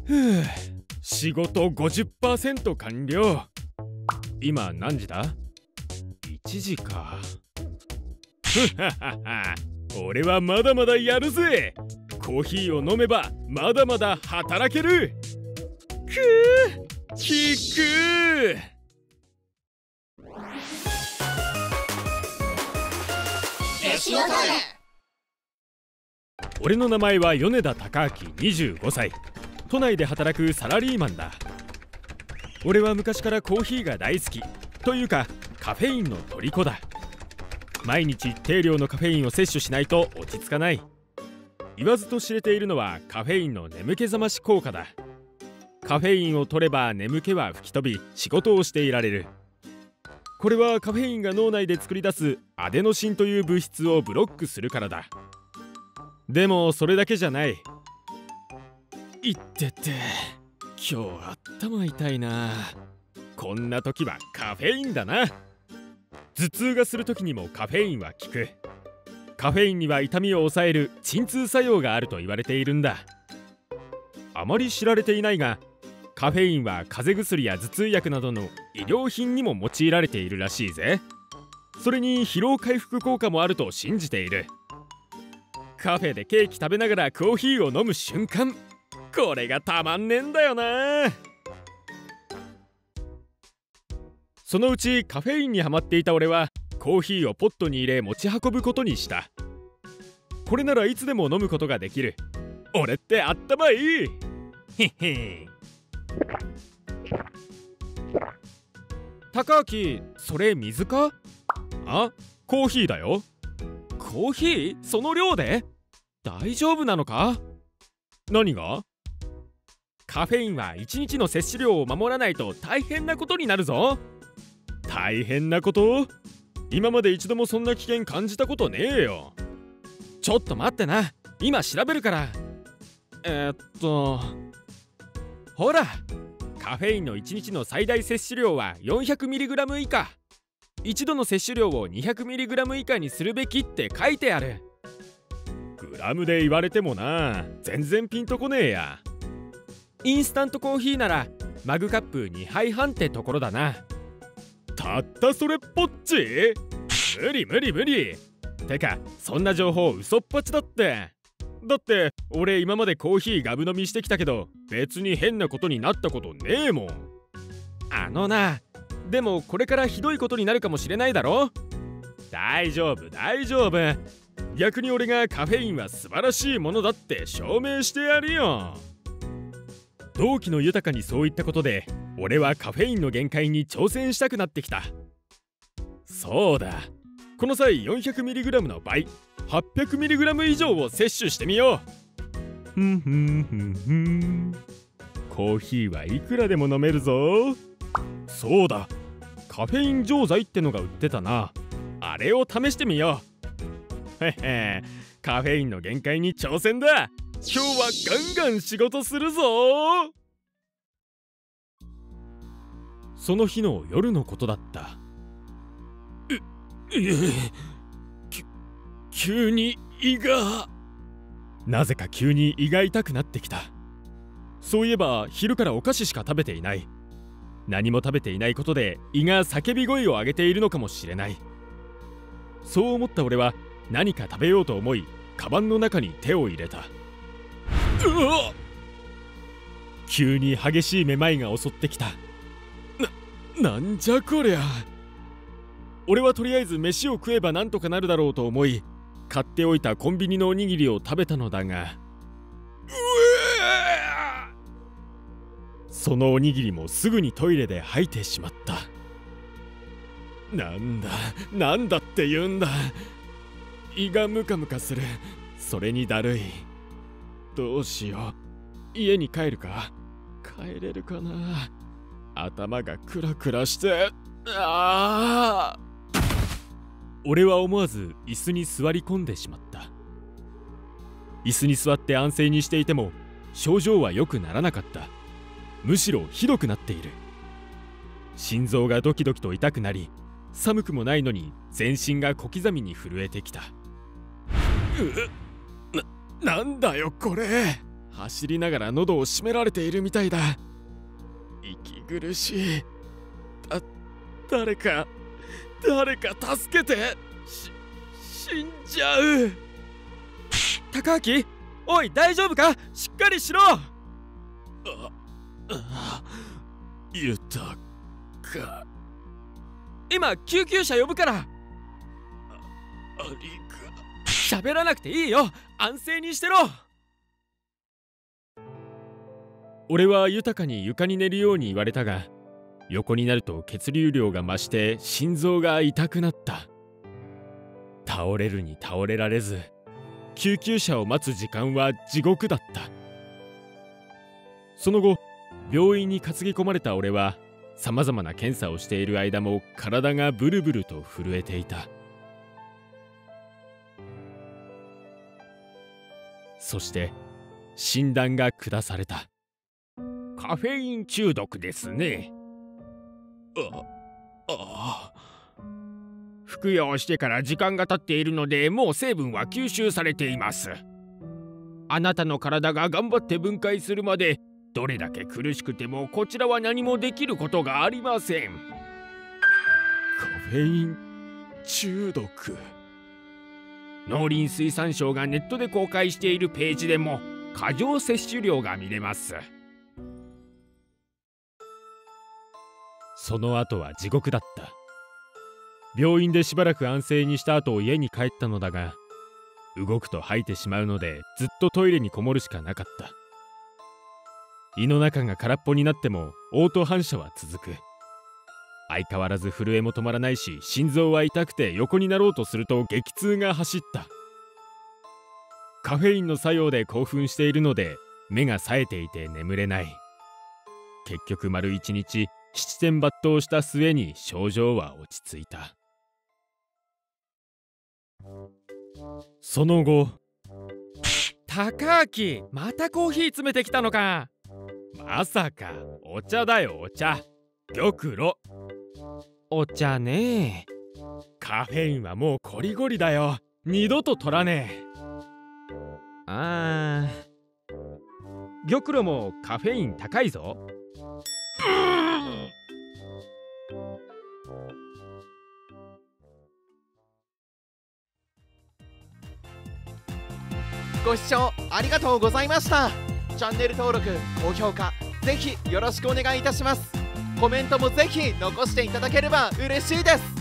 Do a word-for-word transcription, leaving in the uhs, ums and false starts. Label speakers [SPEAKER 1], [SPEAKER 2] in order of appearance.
[SPEAKER 1] ふぅ、仕事 ごじゅっパーセント 完了。今何時だ？ いち 時か。ふははは、俺はまだまだやるぜ。コーヒーを飲めばまだまだ働ける。くー、きくー。俺の名前は米田隆明、にじゅうごさい。都内で働くサラリーマンだ。俺は昔からコーヒーが大好きというか、カフェインの虜だ。毎日低量のカフェインを摂取しないと落ち着かない。言わずと知れているのはカフェインの眠気覚まし効果だ。カフェインを取れば眠気は吹き飛び、仕事をしていられる。これはカフェインが脳内で作り出すアデノシンという物質をブロックするからだ。でもそれだけじゃない。いってて、今日頭痛いな。こんな時はカフェインだな。頭痛がする時にもカフェインは効く。カフェインには痛みを抑える鎮痛作用があると言われているんだ。あまり知られていないが、カフェインは風邪薬や頭痛薬などの医療品にも用いられているらしいぜ。それに疲労回復効果もあると信じている。カフェでケーキ食べながらコーヒーを飲む瞬間、これがたまんねえんだよな。そのうちカフェインにはまっていた俺はコーヒーをポットに入れ持ち運ぶことにした。これならいつでも飲むことができる。俺ってあったまいい。へへ。高明、それ水か？あ、コーヒーだよ。コーヒー？その量で？大丈夫なのか？何が？カフェインはいちにちの摂取量を守らないと大変なことになるぞ。大変なこと？今まで一度もそんな危険感じたことねえよ。ちょっと待ってな、今調べるから。えー、っとほら、カフェインのいちにちの最大摂取量は よんひゃくミリグラム 以下。一度の摂取量を にひゃくミリグラム 以下にするべきって書いてある。グラムで言われてもな、全然ピンとこねえや。インスタントコーヒーならマグカップにはいはんってところだな。たったそれっぽっち？無理無理無理。てかそんな情報嘘っぱちだって。だって俺今までコーヒーガブ飲みしてきたけど、別に変なことになったことねえもん。あのな、でもこれからひどいことになるかもしれないだろ。大丈夫大丈夫。逆に俺がカフェインは素晴らしいものだって証明してやるよ。同期の豊にそういったことで、俺はカフェインの限界に挑戦したくなってきた。そうだ、この際 よんひゃくミリグラム の倍、はっぴゃくミリグラム 以上を摂取してみよう。ふんふんふんふん。コーヒーはいくらでも飲めるぞ。そうだ、カフェイン錠剤ってのが売ってたな。あれを試してみよう。へへ、カフェインの限界に挑戦だ。今日はガンガン仕事するぞ。その日の夜のことだった。う、う、き急に胃が。なぜか急に胃が痛くなってきた。そういえば昼からお菓子しか食べていない。何も食べていないことで胃が叫び声を上げているのかもしれない。そう思った俺は何か食べようと思い、カバンの中に手を入れた。うわっ！急に激しいめまいが襲ってきた。な、なんじゃこりゃ。俺はとりあえず飯を食えばなんとかなるだろうと思い、買っておいたコンビニのおにぎりを食べたのだが、うわ！そのおにぎりもすぐにトイレで吐いてしまった。なんだなんだって言うんだ。胃がムカムカする。それにだるい。どうしよう。家に帰るか？帰れるかな。頭がクラクラして。ああ。俺は思わず椅子に座り込んでしまった。椅子に座って安静にしていても症状は良くならなかった。むしろひどくなっている。心臓がドキドキと痛くなり、寒くもないのに全身が小刻みに震えてきた。うっ、な、なんだよこれ。 走りながら喉を締められているみたいだ。息苦しい。だ誰か誰か助けて。し死んじゃう。高明、おい大丈夫か、しっかりしろ。ああ、ゆたか。今救急車呼ぶから。あありが。喋らなくていいよ、安静にしてろ。俺は豊に床に寝るように言われたが、横になると血流量が増して心臓が痛くなった。倒れるに倒れられず、救急車を待つ時間は地獄だった。その後、病院に担ぎ込まれた俺はさまざまな検査をしている間も体がブルブルと震えていた。そして診断が下された。カフェイン中毒ですね。あああ。服用してから時間が経っているので、もう成分は吸収されています。あなたの体が頑張って分解するまで、どれだけ苦しくてもこちらは何もできることがありません。カフェイン中毒。農林水産省がネットで公開しているページでも過剰摂取量が見れます。その後は地獄だった。病院でしばらく安静にした後家に帰ったのだが、動くと吐いてしまうのでずっとトイレにこもるしかなかった。胃の中が空っぽになっても嘔吐反射は続く。相変わらず震えも止まらないし、心臓は痛くて横になろうとすると激痛が走った。カフェインの作用で興奮しているので目が冴えていて眠れない。結局丸一日七点抜刀した末に症状は落ち着いた。その後、高明、またコーヒー詰めてきたのか。まさかお茶だよ、お茶。玉露。お茶ねえ。カフェインはもうコリゴリだよ。二度と取らねえ。あー、玉露もカフェイン高いぞ。
[SPEAKER 2] ご視聴ありがとうございました。チャンネル登録、高評価、ぜひよろしくお願いいたします。コメントもぜひ残していただければ嬉しいです。